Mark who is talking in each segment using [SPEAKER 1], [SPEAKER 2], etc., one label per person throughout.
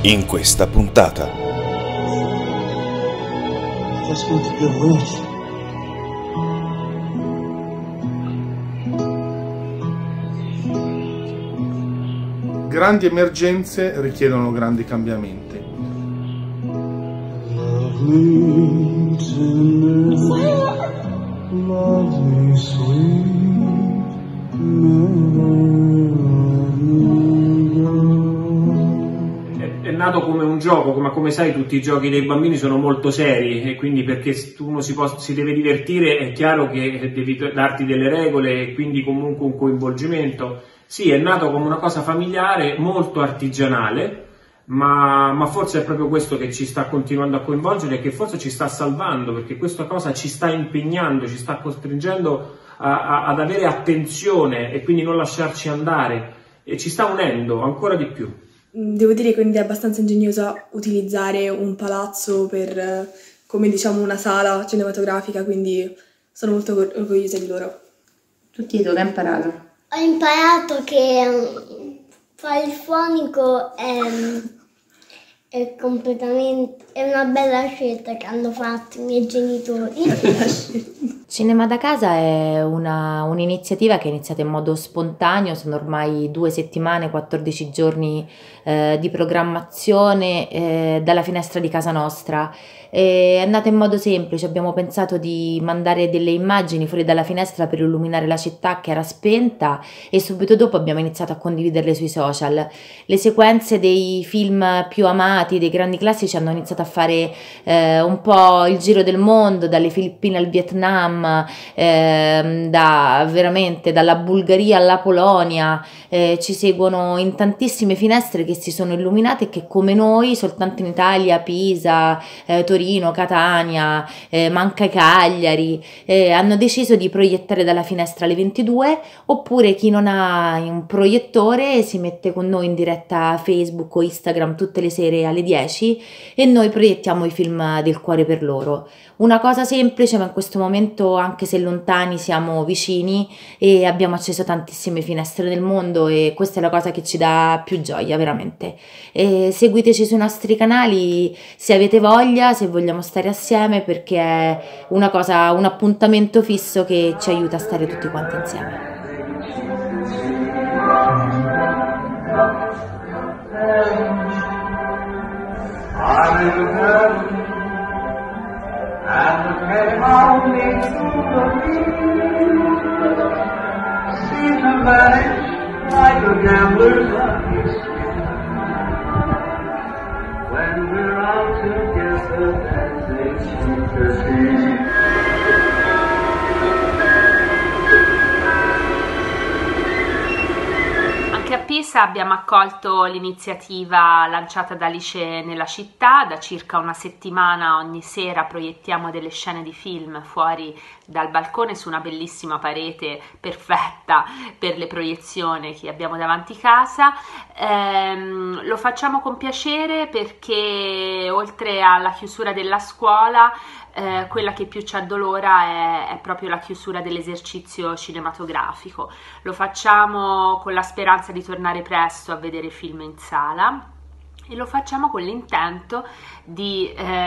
[SPEAKER 1] in questa puntata.
[SPEAKER 2] Grandi emergenze richiedono grandi cambiamenti.
[SPEAKER 3] È nato come un gioco, ma come sai tutti i giochi dei bambini sono molto seri e quindi perché uno si deve divertire è chiaro che devi darti delle regole e quindi comunque un coinvolgimento. Sì, è nato come una cosa familiare, molto artigianale, ma forse è proprio questo che ci sta continuando a coinvolgere e che forse ci sta salvando, perché questa cosa ci sta impegnando, ci sta costringendo ad avere attenzione e quindi non lasciarci andare e ci sta unendo ancora di più.
[SPEAKER 4] Devo dire quindi è abbastanza ingegnosa utilizzare un palazzo per, come diciamo, una sala cinematografica, quindi sono molto orgogliosa di loro.
[SPEAKER 5] Tu Tito, che hai imparato?
[SPEAKER 6] Ho imparato che fare il fonico è completamente, è una bella scelta che hanno fatto i miei genitori.
[SPEAKER 5] Cinema da casa è un'iniziativa che è iniziata in modo spontaneo, sono ormai 2 settimane, 14 giorni di programmazione dalla finestra di casa nostra. È andata in modo semplice, abbiamo pensato di mandare delle immagini fuori dalla finestra per illuminare la città che era spenta e subito dopo abbiamo iniziato a condividerle sui social. Le sequenze dei film più amati, dei grandi classici, hanno iniziato a fare un po' il giro del mondo, dalle Filippine al Vietnam, veramente dalla Bulgaria alla Polonia. Ci seguono in tantissime finestre che si sono illuminate e che come noi soltanto in Italia, Pisa, Torino, Catania, ma anche Cagliari, hanno deciso di proiettare dalla finestra alle 22, oppure chi non ha un proiettore si mette con noi in diretta Facebook o Instagram tutte le sere alle 10 e noi proiettiamo i film del cuore per loro. Una cosa semplice, ma in questo momento, anche se lontani, siamo vicini e abbiamo acceso tantissime finestre del mondo e questa è la cosa che ci dà più gioia, veramente. Seguiteci sui nostri canali se avete voglia, se vogliamo stare assieme, perché è un appuntamento fisso che ci aiuta a stare tutti quanti insieme.
[SPEAKER 7] Anche a Pisa abbiamo accolto l'iniziativa lanciata da Alice nella città. Da circa una settimana ogni sera proiettiamo delle scene di film fuori dal balcone su una bellissima parete perfetta per le proiezioni che abbiamo davanti casa. Lo facciamo con piacere perché oltre alla chiusura della scuola, quella che più ci addolora è proprio la chiusura dell'esercizio cinematografico. Lo facciamo con la speranza di tornare presto a vedere film in sala e lo facciamo con l'intento di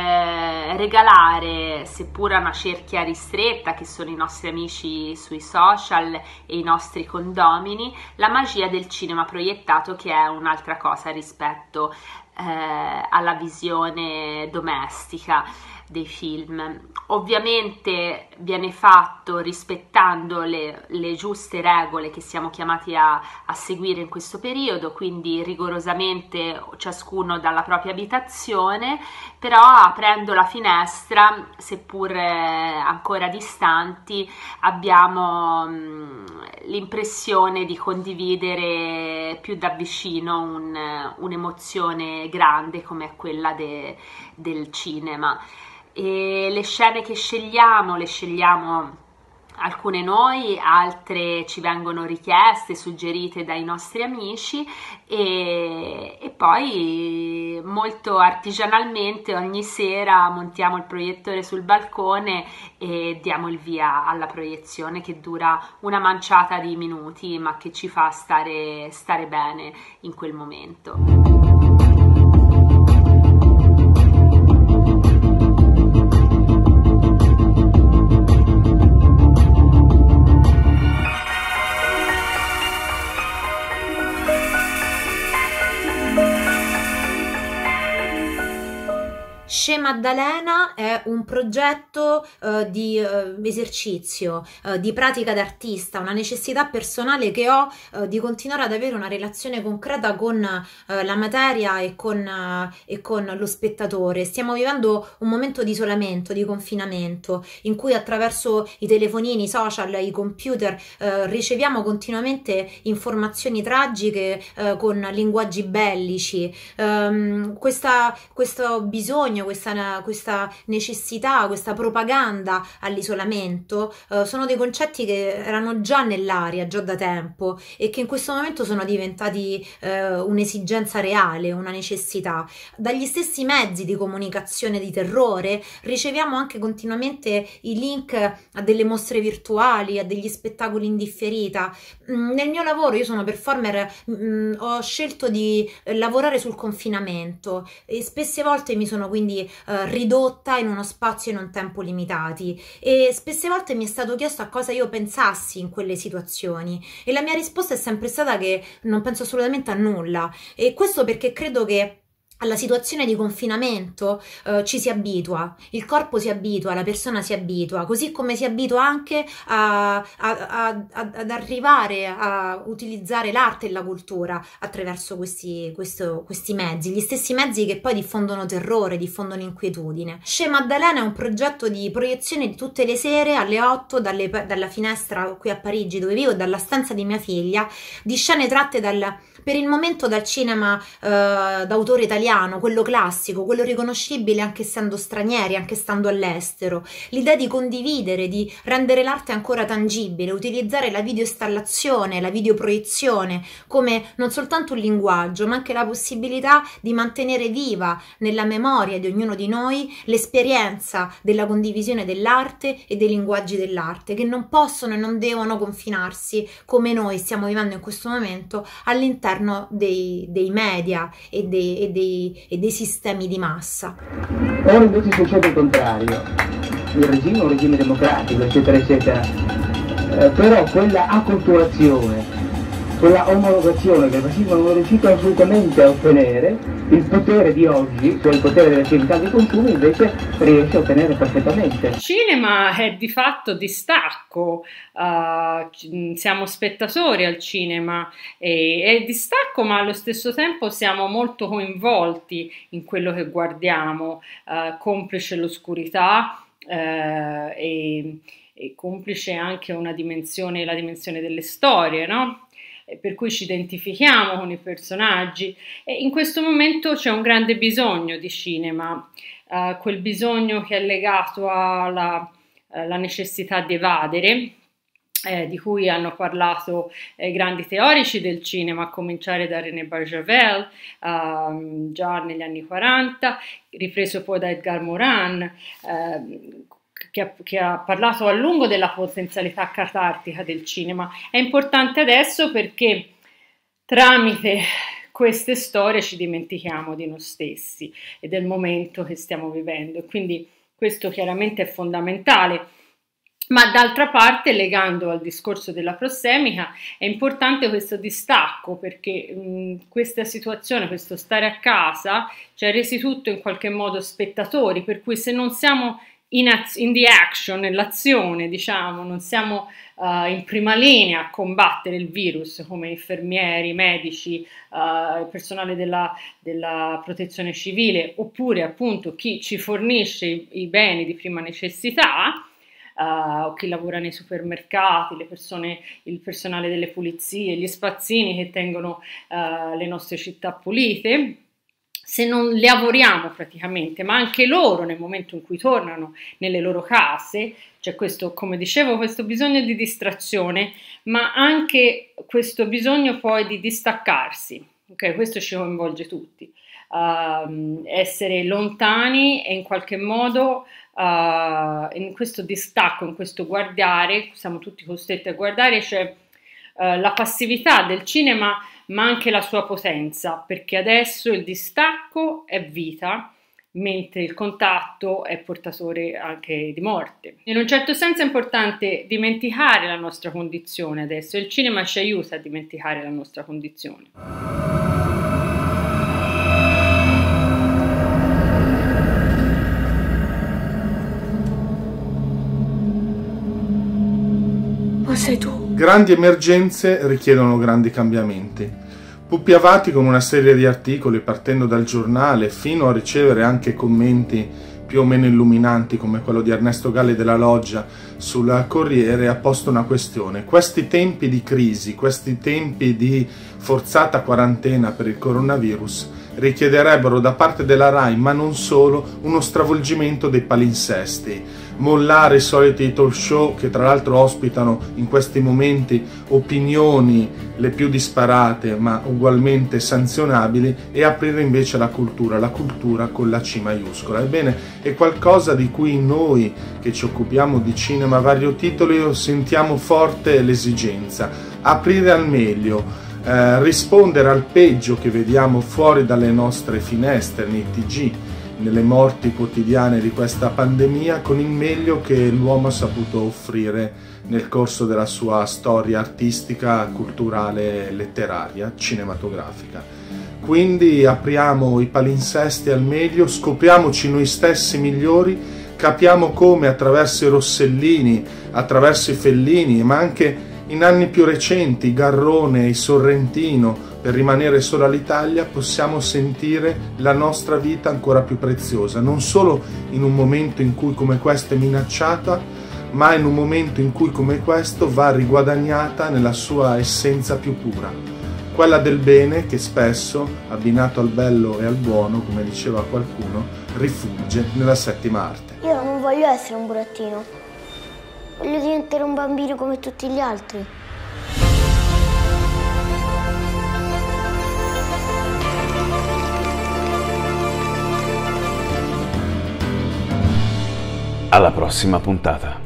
[SPEAKER 7] regalare, seppur a una cerchia ristretta che sono i nostri amici sui social e i nostri condomini, la magia del cinema proiettato, che è un'altra cosa rispetto alla visione domestica dei film. Ovviamente viene fatto rispettando le giuste regole che siamo chiamati a seguire in questo periodo, quindi rigorosamente ciascuno dalla propria abitazione, però aprendo la finestra, seppur ancora distanti, abbiamo l'impressione di condividere più da vicino un'emozione grande come è quella del cinema. E le scene che scegliamo, le scegliamo alcune noi, altre ci vengono richieste, suggerite dai nostri amici e poi molto artigianalmente ogni sera montiamo il proiettore sul balcone e diamo il via alla proiezione, che dura una manciata di minuti ma che ci fa stare bene in quel momento.
[SPEAKER 1] Sce Maddalena è un progetto di esercizio, di pratica d'artista, una necessità personale che ho di continuare ad avere una relazione concreta con la materia e con lo spettatore. Stiamo vivendo un momento di isolamento, di confinamento, in cui attraverso i telefonini, i social, i computer riceviamo continuamente informazioni tragiche con linguaggi bellici. Questo bisogno, questa necessità, questa propaganda all'isolamento sono dei concetti che erano già nell'aria, già da tempo, e che in questo momento sono diventati un'esigenza reale, una necessità. Dagli stessi mezzi di comunicazione di terrore riceviamo anche continuamente i link a delle mostre virtuali, a degli spettacoli in differita. Nel mio lavoro, io sono performer, ho scelto di lavorare sul confinamento e spesse volte mi sono quindi ridotta in uno spazio e in un tempo limitati, e spesse volte mi è stato chiesto a cosa io pensassi in quelle situazioni, e la mia risposta è sempre stata che non penso assolutamente a nulla, e questo perché credo che alla situazione di confinamento ci si abitua, il corpo si abitua, la persona si abitua, così come si abitua anche ad arrivare a utilizzare l'arte e la cultura attraverso questi mezzi, gli stessi mezzi che poi diffondono terrore, diffondono inquietudine. Sce Maddalena è un progetto di proiezione di tutte le sere alle 8 dalla finestra qui a Parigi dove vivo, dalla stanza di mia figlia, di scene tratte per il momento dal cinema d'autore italiano, quello classico, quello riconoscibile anche essendo stranieri, anche stando all'estero. L'idea di condividere, di rendere l'arte ancora tangibile, utilizzare la videoinstallazione, la videoproiezione come non soltanto un linguaggio, ma anche la possibilità di mantenere viva nella memoria di ognuno di noi l'esperienza della condivisione dell'arte e dei linguaggi dell'arte, che non possono e non devono confinarsi, come noi stiamo vivendo in questo momento, all'interno dei media e dei sistemi di massa.
[SPEAKER 8] Ora invece succede il contrario, il regime è un regime democratico, eccetera eccetera, però quella acculturazione, quella omologazione che il fascismo non è riuscito assolutamente a ottenere, il potere di oggi, cioè il potere delle attività di consumo, invece riesce a ottenere perfettamente.
[SPEAKER 9] Il cinema è di fatto distacco, siamo spettatori al cinema, è distacco, ma allo stesso tempo siamo molto coinvolti in quello che guardiamo, complice l'oscurità e complice anche la dimensione delle storie, no? Per cui ci identifichiamo con i personaggi, e in questo momento c'è un grande bisogno di cinema, quel bisogno che è legato alla necessità di evadere, di cui hanno parlato grandi teorici del cinema, a cominciare da René Barjavel già negli anni 40, ripreso poi da Edgar Morin, che ha parlato a lungo della potenzialità catartica del cinema. È importante adesso perché tramite queste storie ci dimentichiamo di noi stessi e del momento che stiamo vivendo, e quindi questo chiaramente è fondamentale. Ma d'altra parte, legando al discorso della prossemica, è importante questo distacco, perché questa situazione, questo stare a casa, ci ha resi tutto in qualche modo spettatori, per cui se non siamo in the action, nell'azione, diciamo, non siamo in prima linea a combattere il virus come infermieri, medici, personale della protezione civile, oppure appunto chi ci fornisce i beni di prima necessità, o chi lavora nei supermercati, il personale delle pulizie, gli spazzini che tengono le nostre città pulite. Se non lavoriamo praticamente, ma anche loro nel momento in cui tornano nelle loro case, c'è questo, come dicevo, questo bisogno di distrazione, ma anche questo bisogno poi di distaccarsi, ok? Questo ci coinvolge tutti, essere lontani e in qualche modo in questo distacco, in questo guardare, siamo tutti costretti a guardare, c'è la passività del cinema, ma anche la sua potenza, perché adesso il distacco è vita, mentre il contatto è portatore anche di morte. In un certo senso è importante dimenticare la nostra condizione adesso, e il cinema ci aiuta a dimenticare la nostra condizione.
[SPEAKER 2] Grandi emergenze richiedono grandi cambiamenti. Puppi Avati, con una serie di articoli partendo dal giornale fino a ricevere anche commenti più o meno illuminanti come quello di Ernesto Galli della Loggia sul Corriere, ha posto una questione. Questi tempi di crisi, questi tempi di forzata quarantena per il coronavirus richiederebbero da parte della RAI, ma non solo, uno stravolgimento dei palinsesti, mollare i soliti talk show che tra l'altro ospitano in questi momenti opinioni le più disparate ma ugualmente sanzionabili, e aprire invece la cultura con la C maiuscola. Ebbene, è qualcosa di cui noi che ci occupiamo di cinema a vario titolo sentiamo forte l'esigenza: aprire al meglio, rispondere al peggio che vediamo fuori dalle nostre finestre, nei TG, nelle morti quotidiane di questa pandemia, con il meglio che l'uomo ha saputo offrire nel corso della sua storia artistica, culturale, letteraria, cinematografica. Quindi apriamo i palinsesti al meglio, scopriamoci noi stessi migliori, capiamo come attraverso i Rossellini, attraverso i Fellini, ma anche in anni più recenti Garrone e Sorrentino, per rimanere solo all'Italia, possiamo sentire la nostra vita ancora più preziosa, non solo in un momento in cui come questo è minacciata, ma in un momento in cui come questo va riguadagnata nella sua essenza più pura, quella del bene che spesso, abbinato al bello e al buono, come diceva qualcuno, rifugge nella settima arte.
[SPEAKER 6] Io non voglio essere un burattino, voglio diventare un bambino come tutti gli altri.
[SPEAKER 10] Alla prossima puntata.